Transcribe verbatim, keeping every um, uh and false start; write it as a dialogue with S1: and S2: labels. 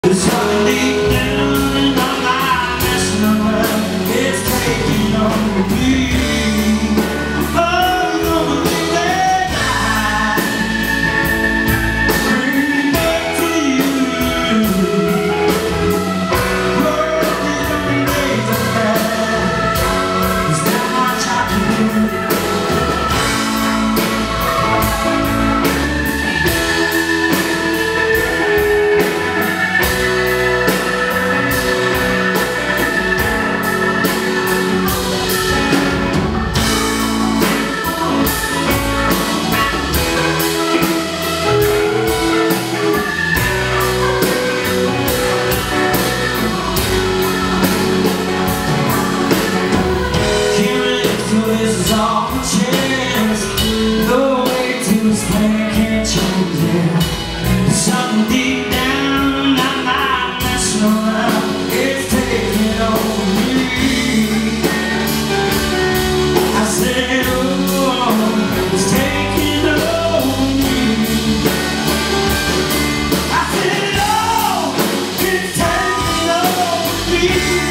S1: Something deep down in my mind, messing around, it's taking over me. Oh, gonna be that night, bring back to you. World is only days of that. There's not much I can do. This is all a chance. No way to explain, can't change it. There's something deep down in my mind messing around, it's taking over me. I said, oh, it's taking over me. I said, oh, it's taking over me.